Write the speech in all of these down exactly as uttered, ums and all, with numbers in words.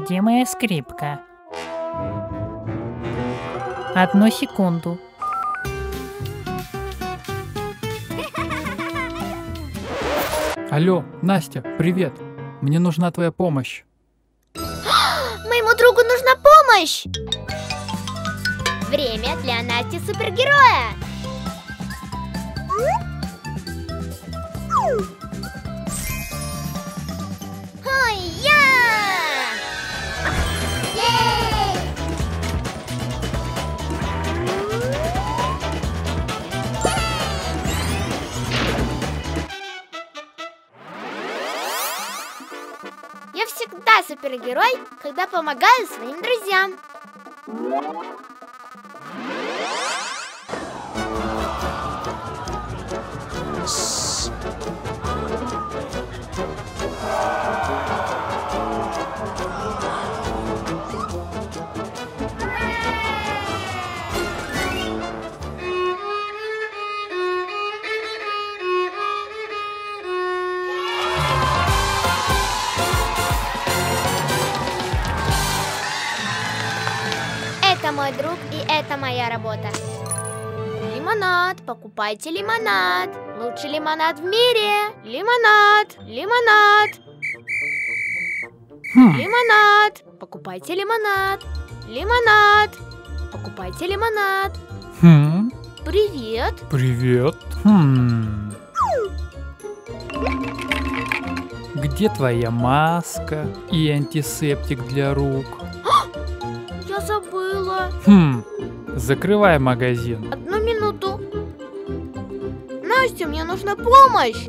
Где моя скрипка? Одну секунду. Алло, Настя, привет. Мне нужна твоя помощь. Моему другу нужна помощь! Время для Насти супергероя! Ой-я! Ей! Я всегда супергерой, когда помогаю своим друзьям. Это мой друг, и это моя работа. Лимонад, покупайте лимонад. Лучший лимонад в мире. Лимонад, лимонад. Хм. Лимонад, покупайте лимонад. Лимонад, покупайте лимонад. Хм. Привет. Привет. Хм. Где твоя маска и антисептик для рук? Я забыла. Хм. Закрывай магазин. Одну минуту. Настя, мне нужна помощь.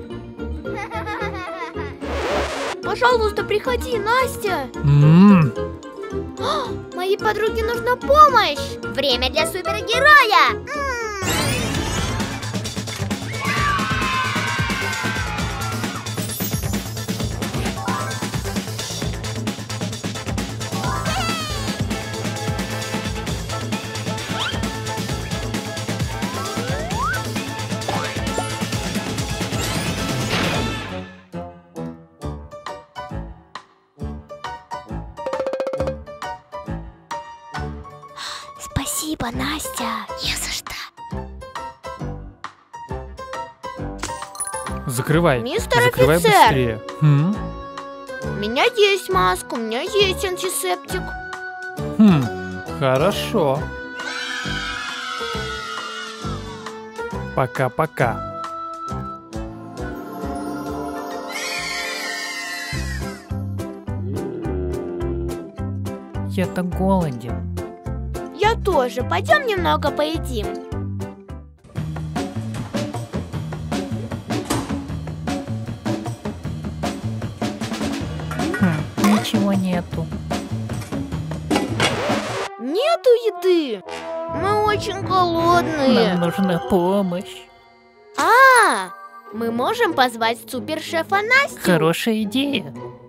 Пожалуйста, приходи, Настя. М. Моей подруге нужна помощь. Время для супергероя. М. Спасибо, Настя. Не за что. Закрывай. Мистер Закрывай офицер. быстрее. Хм. У меня есть маска, у меня есть антисептик. Хм. Хорошо. Пока-пока. Я так голоден. Я тоже. Пойдем немного поедим. Хм, ничего нету. Нету еды. Мы очень голодные. Нам нужна помощь. А, мы можем позвать супершефа Настю. Хорошая идея.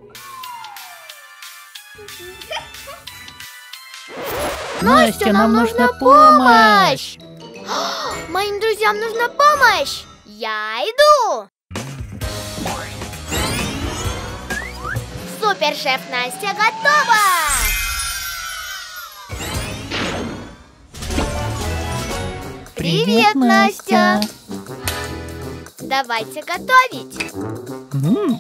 Настя, нам нужна помощь! Моим друзьям нужна помощь! Я иду! Супершеф Настя готова! Привет, Настя! Давайте готовить! М,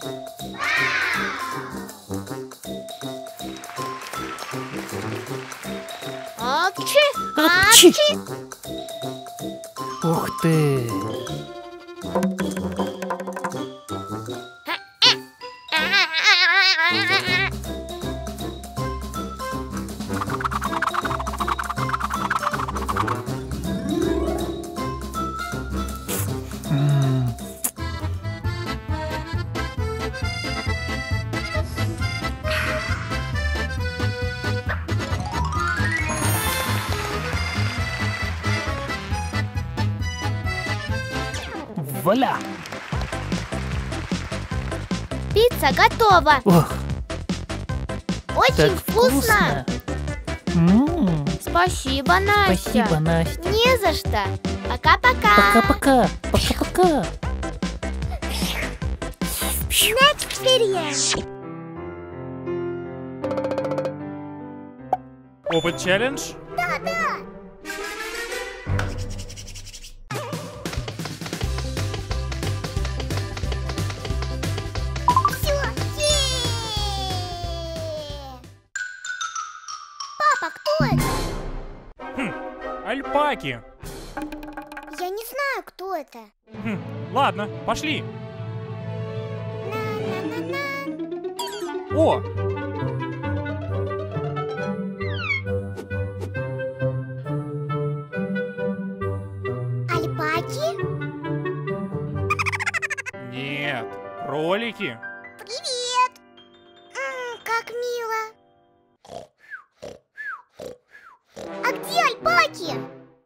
Акчи! Апчи! Акчи! Ух ты! М. Вуаля! Пицца готова! Ох, Очень так вкусно! вкусно! М, Спасибо, Настя! Спасибо, Настя. Не за что! Пока-пока! Пока-пока! Пока-пока! Next video! Опыт челлендж? Да, да. Все. Папа, кто это? Хм, альпаки. Я не знаю, кто это. Хм, ладно, пошли. На-на-на-на. О! Альпаки? Нет, кролики. Привет. М, как мило. А где альпаки?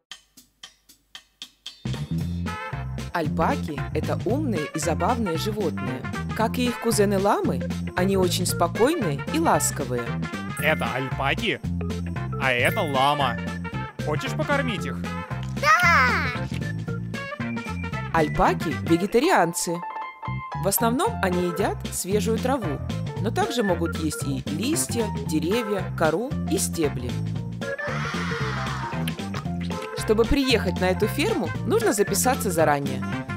Альпаки – это умные и забавные животные. Как и их кузены ламы, они очень спокойные и ласковые. Это альпаки, а это лама. Хочешь покормить их? Да. Альпаки – вегетарианцы. В основном они едят свежую траву, но также могут есть и листья, деревья, кору и стебли. Чтобы приехать на эту ферму, нужно записаться заранее.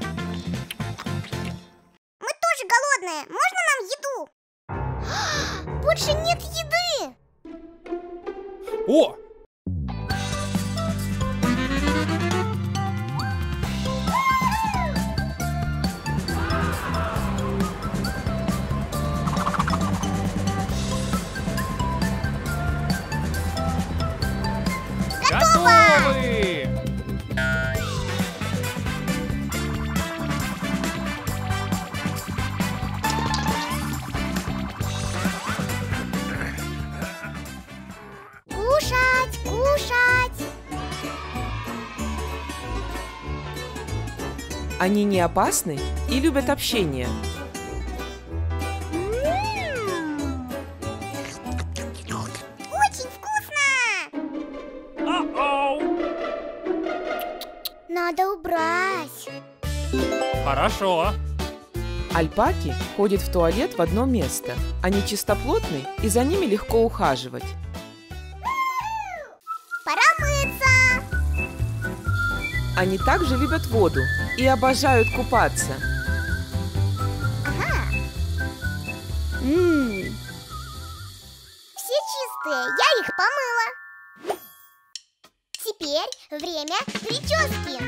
Мы тоже голодные. Можно нам еду? Больше нет еды. О! Готовы! Кушать, кушать. Они не опасны и любят общение. Очень вкусно. Ау! Надо убрать. Хорошо. Альпаки ходят в туалет в одно место. Они чистоплотны, и за ними легко ухаживать. Пора мыться. Они также любят воду и обожают купаться. Ага. М. Все чистые, я их помыла. Теперь время прически.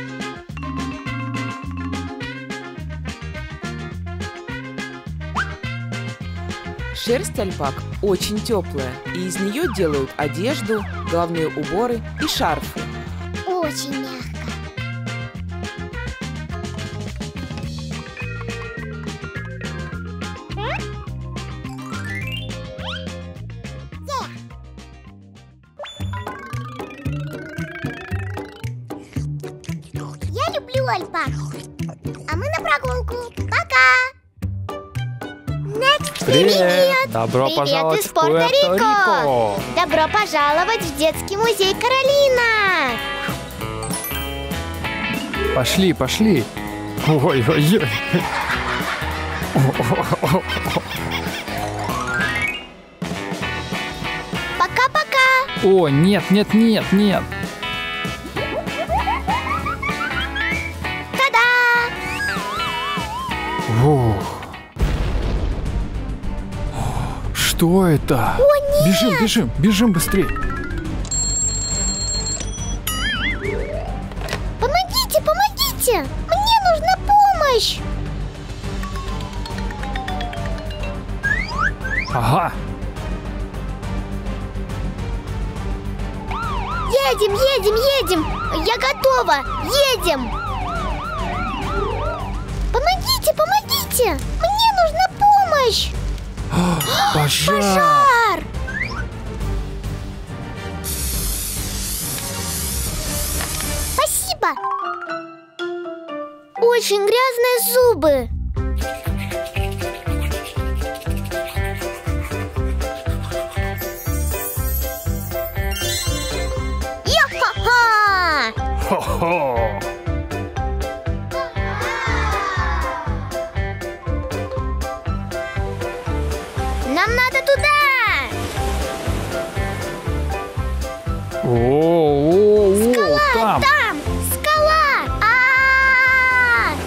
Шерсть альпак очень теплая, и из нее делают одежду, головные уборы и шарфы. Очень мягко. Я люблю альпак. А мы на прогулку. Пока! Next, привет! Добро Привет пожаловать из в Пуэрто-Рико! Пуэрто-Рико! Добро пожаловать в детский музей Каролина! Пошли, пошли. Ой-ой-ой. Пока-пока! О, нет, нет, нет, нет. Та-да! Ух. Что это? О, нет! Бежим, бежим, бежим быстрее. Помогите, помогите! Мне нужна помощь! Ага. Едем, едем, едем! Я готова! Едем! Помогите, помогите! Мне нужна помощь! Пожар. Пожар! Спасибо! Очень грязные зубы! Йо-хо-хо! Хо-хо. Нам надо туда! О, о, о, там. Там! Скала! А-а-а!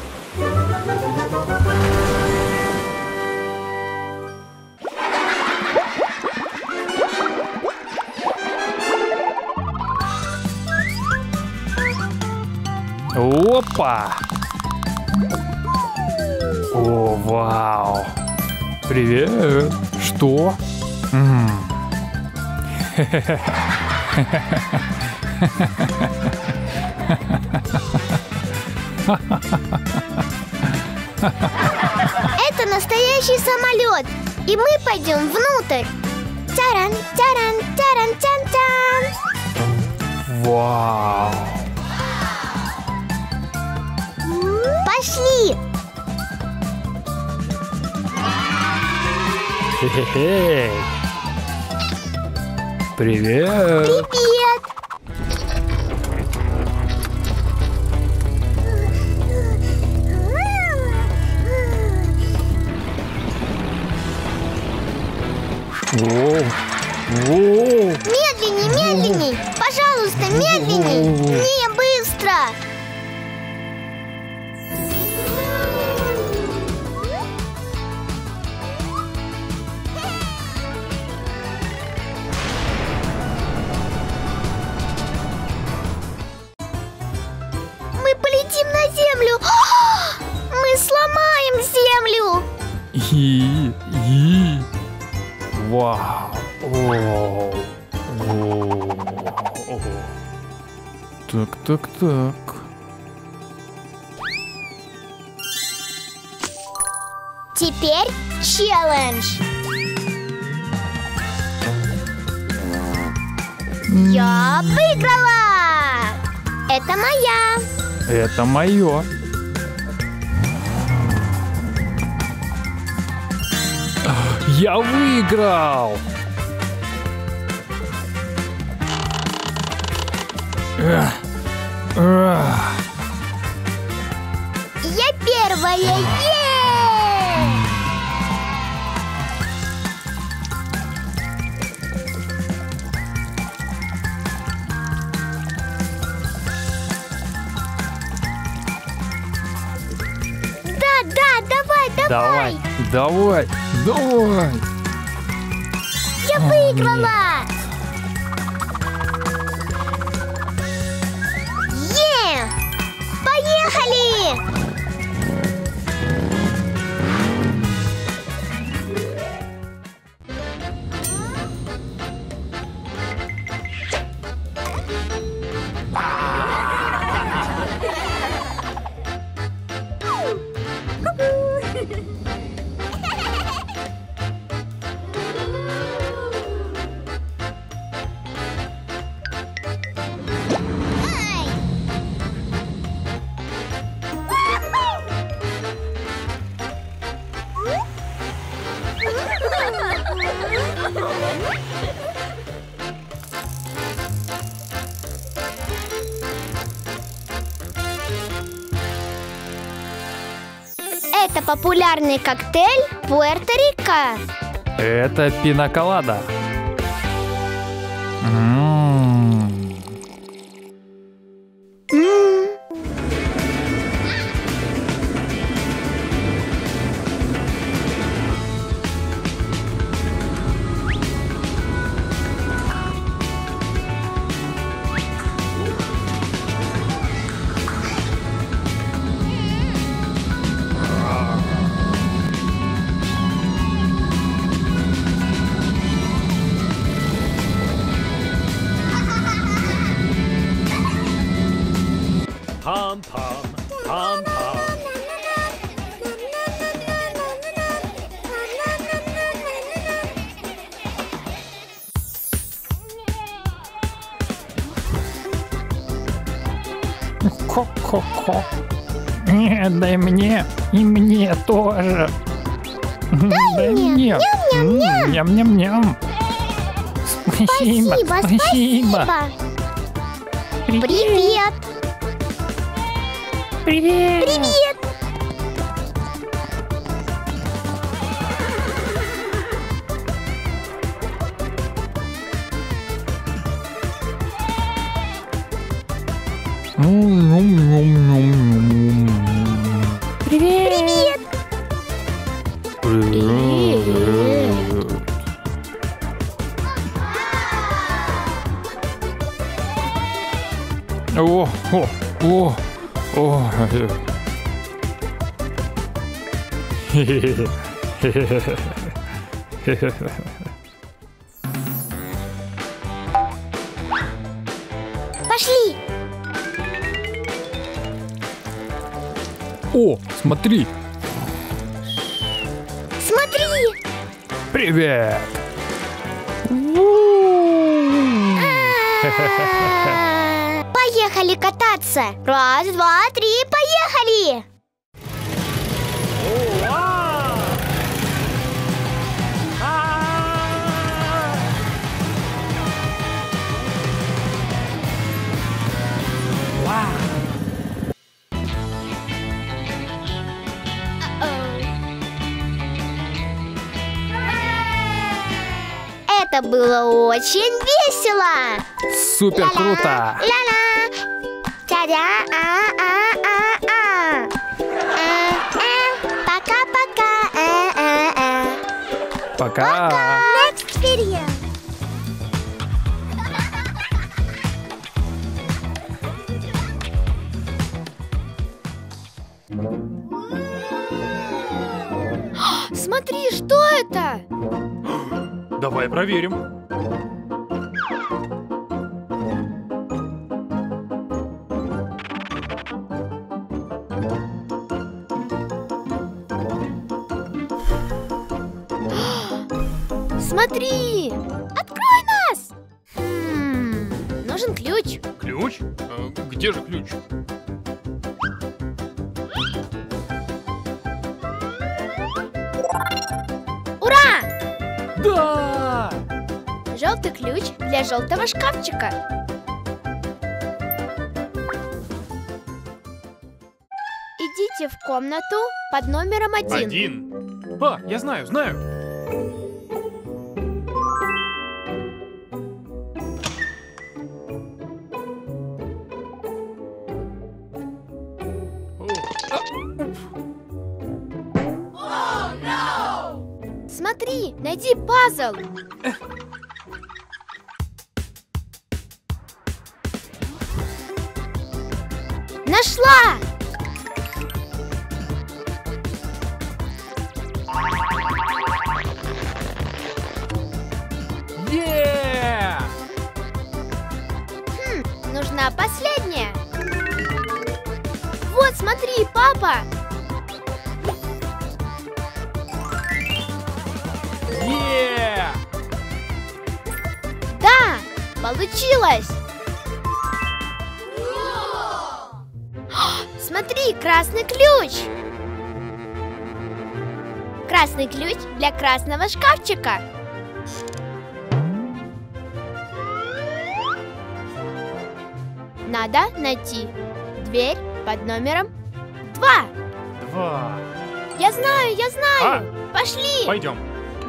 Опа! О, вау! Привет! Что? М. Это настоящий самолет, и мы пойдем внутрь. Таран, таран, таран, тян, тян. Вау! Пошли! Хе-хе-хе! Привет! Привет! О, о, Медленней, медленней! Пожалуйста, медленней! Не быстро! Мы полетим на землю! Мы сломаем землю! и, и. Вау! О, о, о. Так, так, так. Теперь челлендж. Я выиграла! Это моя. Это мое. Я выиграл! Эх, эх. Я первая. Е! Да, да, давай, давай. Давай, давай, давай. Я выиграла. Е! Поехали! Это популярный коктейль Пуэрто-Рико. Это пинаколада. М. М. Пам-пам, пам-пам. Ко-ко-ко. Нет, дай мне. И мне тоже. Дай мне. мне. М, Ням-ням-ням. Спасибо, Спасибо, спасибо. спасибо. Привет. Привет. Привет. Привет! Привет. О, о, о, о. Пошли! О, смотри. Смотри! Привет. А-а-а! Поехали кататься! Раз, два, три, поехали! Это было очень весело! Супер круто. Ля-ля! Тя-дя! А-а-а-а! А-а! Пока-пока! А-а-а! Пока. Next video! Смотри, что это? Давай проверим. Смотри! Открой нас! Хм, нужен ключ. Ключ? Э, Где же ключ? Ура! Да. Желтый ключ для желтого шкафчика. Идите в комнату под номером один. Один. А, я знаю, знаю. Смотри, найди пазл. Нашла! Е! Хм, нужна последняя. Вот, смотри, папа. Е! Да, получилось. Смотри, красный ключ. Красный ключ для красного шкафчика. Надо найти дверь под номером два. Два. Я знаю, я знаю. Пошли. Пойдем.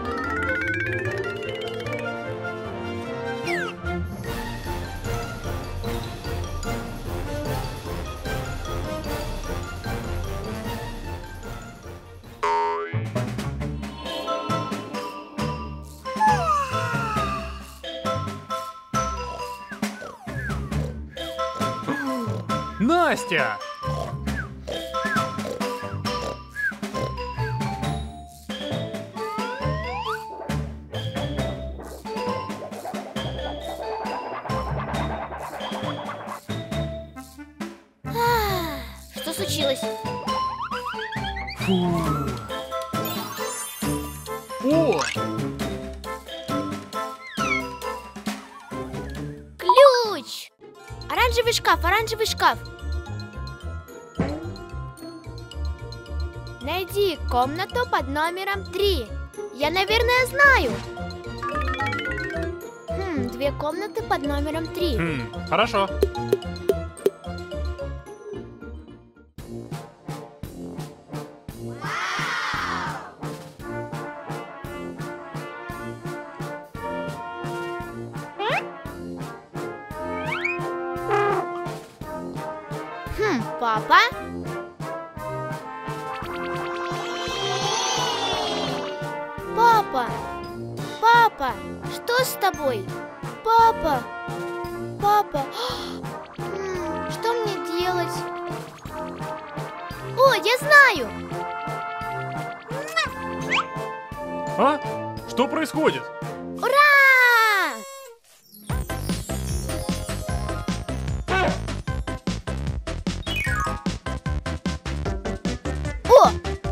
Настя! А, Что случилось? Фу. О! Ключ! Оранжевый шкаф, оранжевый шкаф. Найди комнату под номером три. Я, наверное, знаю. Хм, две комнаты под номером три. Хм, хорошо. Папа? Папа! Папа! Что с тобой? Папа! Папа! М, Что мне делать? О, я знаю! А? Что происходит? Ура! О!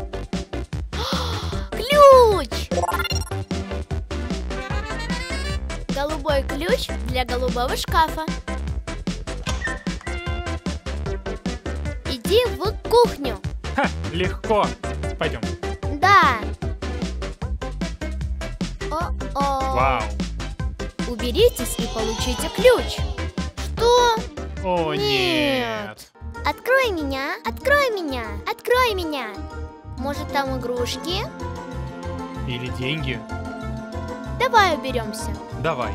Ключ! Голубой ключ для голубого шкафа. Иди в кухню. Ха, легко. Пойдем. Да. О-о. Вау. Уберитесь и получите ключ. Что? О, Нет. нет. Открой меня, открой меня, открой меня. Может, там игрушки? Или деньги? Давай уберемся. Давай.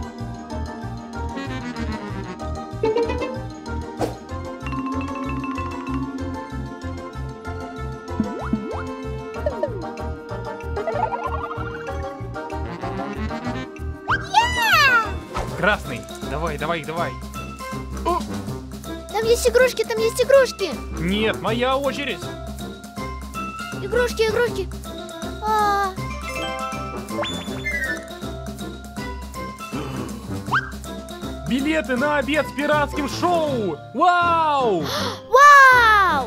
Красный. Давай, давай, давай. О, Там есть игрушки, там есть игрушки. нет, моя очередь. Игрушки, игрушки. А, Билеты на обед с пиратским шоу. Вау! Вау!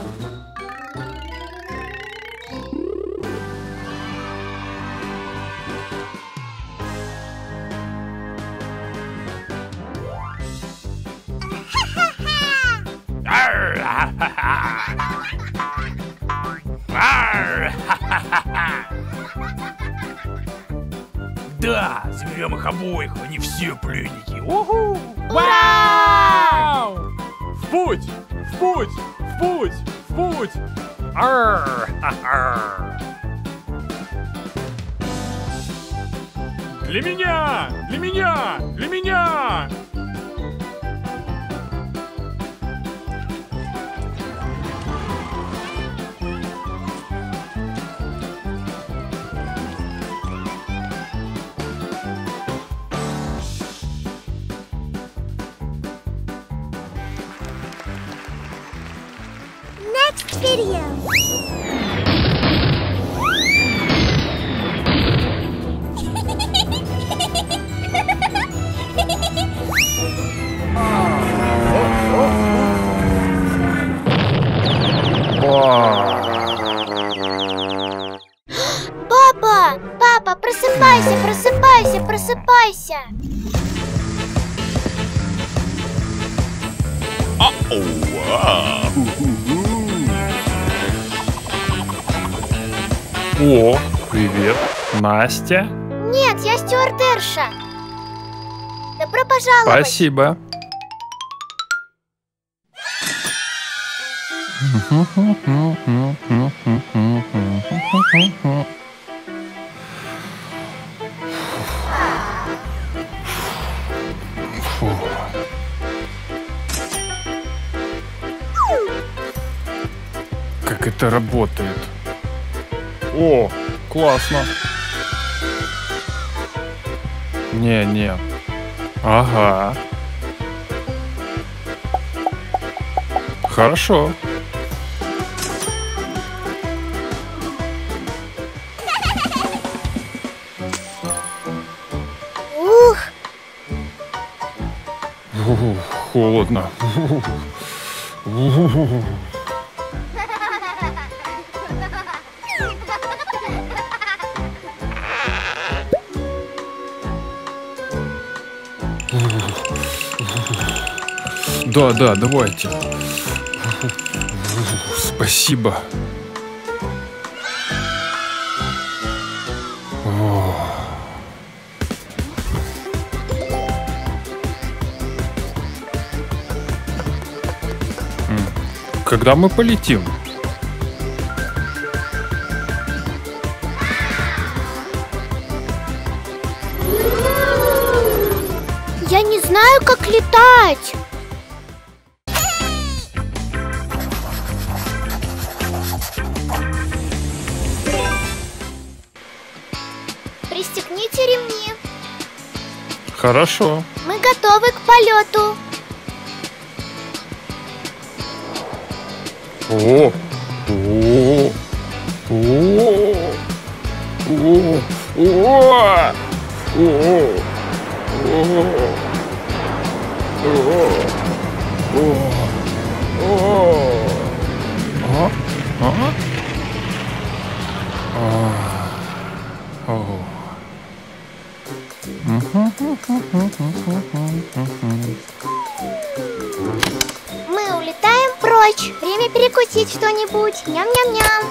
Да, заберем их обоих, они все пленники. Уху! Ура! Вау! В путь! В путь! В путь! В путь! Арр! Ха-ха! Для меня! Для меня! Для меня! Next video. Папа! Папа, просыпайся, просыпайся, просыпайся! О, привет, Настя. Нет, я стюардесса. Добро пожаловать. Спасибо. Фу. Как это работает? О, классно. Не-не. Ага. Хорошо. Ух, Ух, холодно. Ух. Да, да, давайте. Спасибо. О. М, Когда мы полетим? я не знаю, как летать. Хорошо. Мы готовы к полету. О, о, о, о, о, о, Мы улетаем прочь. Время перекусить что-нибудь. Ням-ням-ням.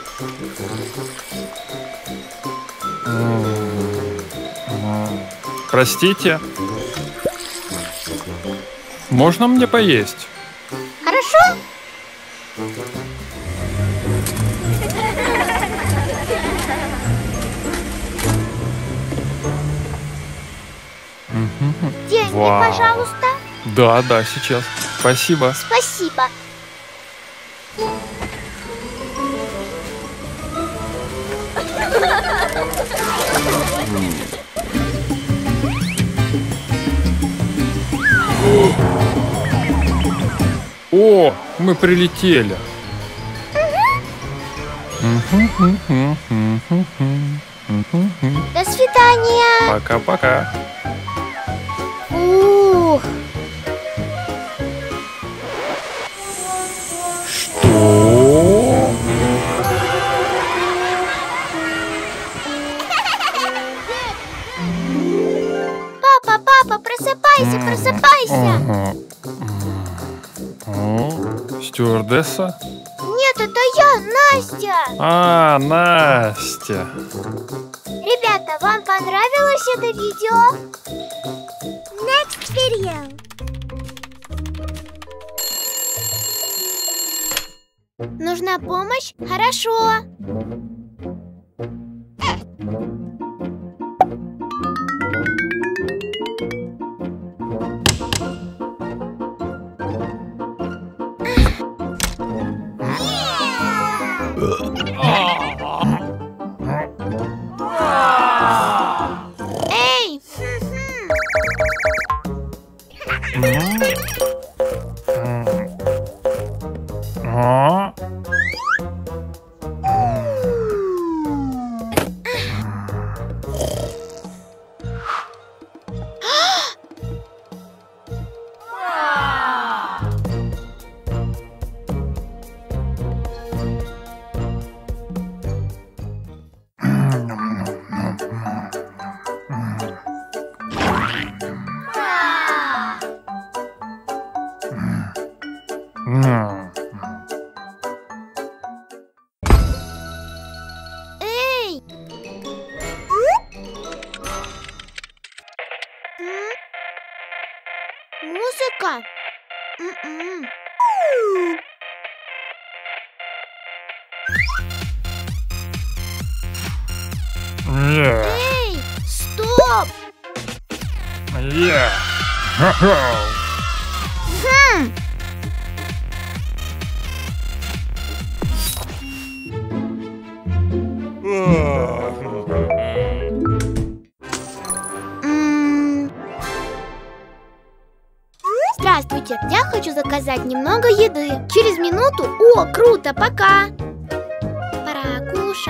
Простите. Можно мне поесть? Хорошо? Деньги, Вау. пожалуйста. Да, да, сейчас. Спасибо. Спасибо. О, мы прилетели. До свидания. Пока-пока. Ух. Что? Папа, папа, просыпайся, просыпайся. Ага. О, стюардесса? Нет, это я, Настя. А, Настя. Ребята, вам понравилось это видео? Next video. Нужна помощь? Хорошо. Эй! А? М. Эй! М? Музыка? М-м. Yeah. Эй! Стоп! Yeah. Ха-ха. Хм! М. Здравствуйте, я хочу заказать немного еды. Через минуту. О, круто, пока. Пора кушать.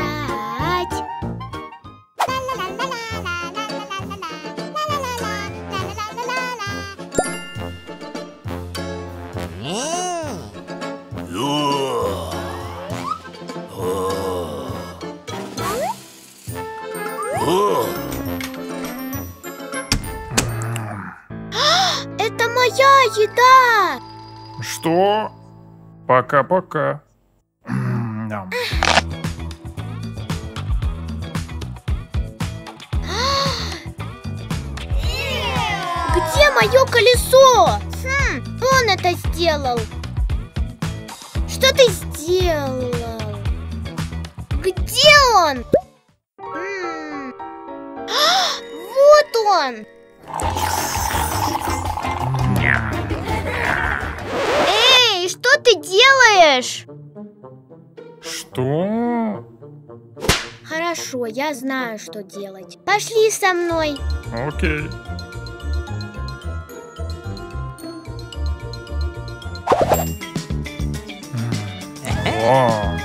Это моя еда! Что? Пока-пока. М, да. Где мое колесо? Хм, он это сделал. Что ты сделал? Где он? М. А, вот он! Эй, что ты делаешь? Что? Хорошо, я знаю, что делать. Пошли со мной. Окей. О.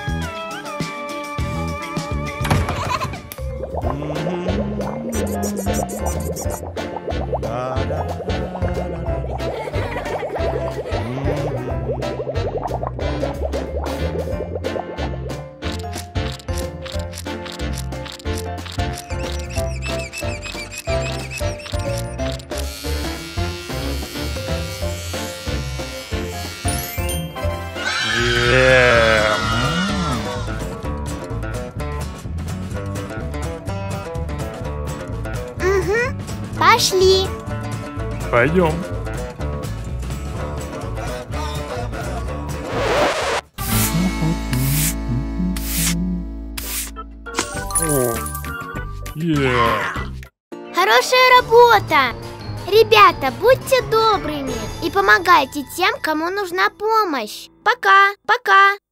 Yeah. Угу. Пошли. Пойдем. О. Yeah. Хорошая работа. Ребята, будьте добрыми и помогайте тем, кому нужна помощь. Пока, пока.